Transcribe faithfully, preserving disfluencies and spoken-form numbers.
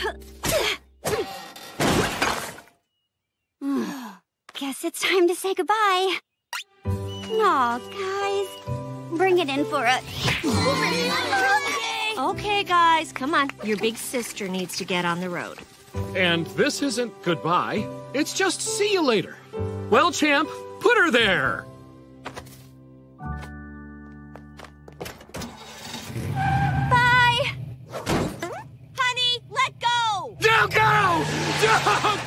Guess it's time to say goodbye. Aw, guys. Bring it in for a... Okay, guys, come on. Your big sister needs to get on the road. And this isn't goodbye. It's just see you later. Well, champ, put her there. Bye! Honey, let go! Don't go! Don't